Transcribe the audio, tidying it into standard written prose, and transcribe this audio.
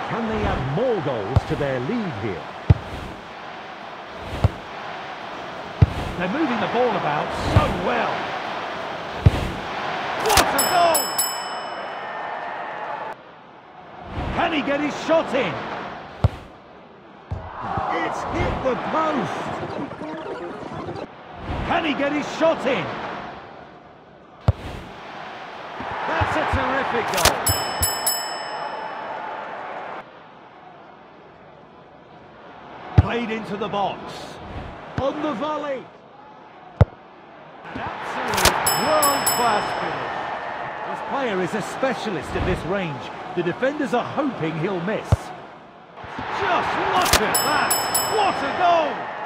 Can they add more goals to their lead here? They're moving the ball about so well. What a goal! Can he get his shot in? It's hit the post. Can he get his shot in? That's a terrific goal. Played into the box. On the volley. An absolute world-class finish. This player is a specialist at this range. The defenders are hoping he'll miss. Just look at that! What a goal!